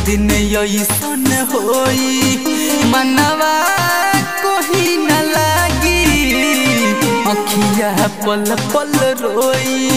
दिन ऐसन होई मनवा कोही न लागी अखिया पल पल रोई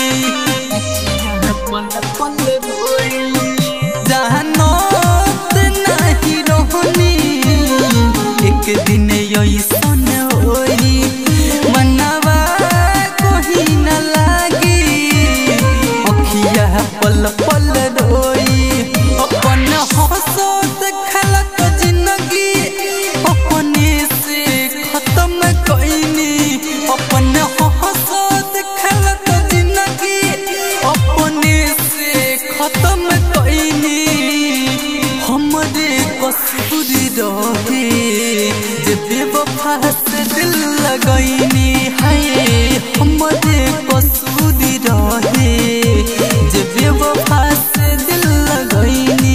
जानत नहीं रहनी एक दिन ऐसन होई मनवा कोही न लागी अखिया पल पल रोई अपन हंसत खलक जिंदगी अपने से खत्म कईनी अपन हंसत खलक जिंदगी अपने से खत्म कईनी हमरे कसूर रहे जे बेवफा से दिल लगईनी है हमरे कसूर रहे जे बेवफा से दिल लगईनी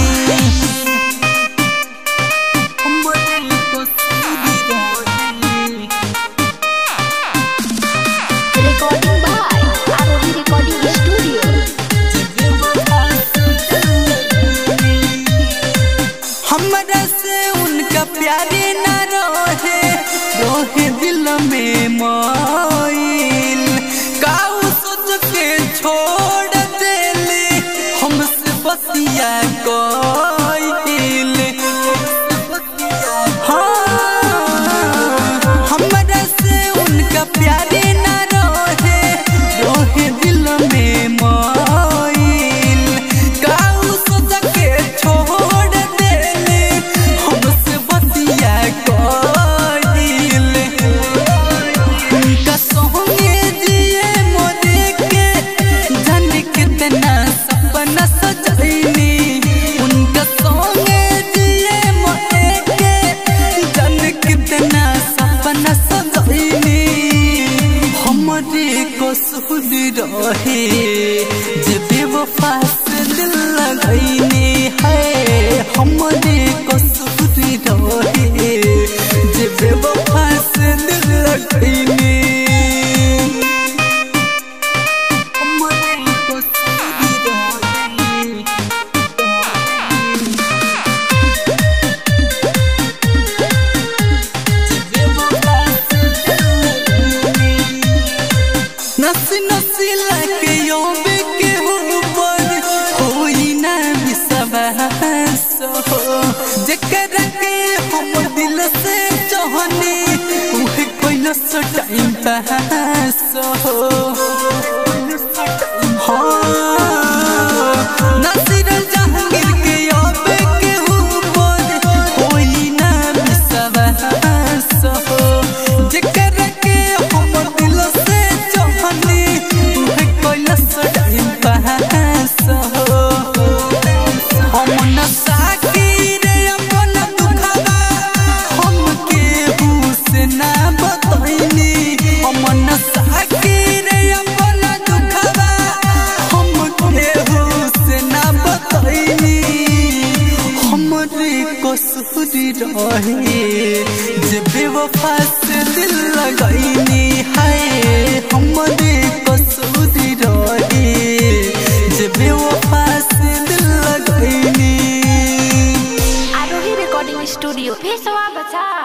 प्यारे न रहे दिल में माइल काऊ सोच के छोड़ देले हमसे बतिया गइल हमरा से उनका प्यारे न रहे दिल में माइल काऊ सोच के छोड़ देले हमसे बतिया कसूर रहे जे बेवफा से दिल लगईनी है हमरे कसूर रहे जे बेवफा से दिल लगईनी नसी नसी लगे योबे के ऊपर होई ना विश्वास जेकर के हम दिल से चाहने उहे कोई सो टाइम पास नसीर जहांगीर के योबे के ऊपर होई ना विश्वास जेकर के हम दिल से कसूर रहे जे बेवफा से दिल लगईनी है हमरे कसूर रहे जे बेवफा से दिल लगईनी आरोही रिकॉर्डिंग स्टूडियो पेशवा बचा।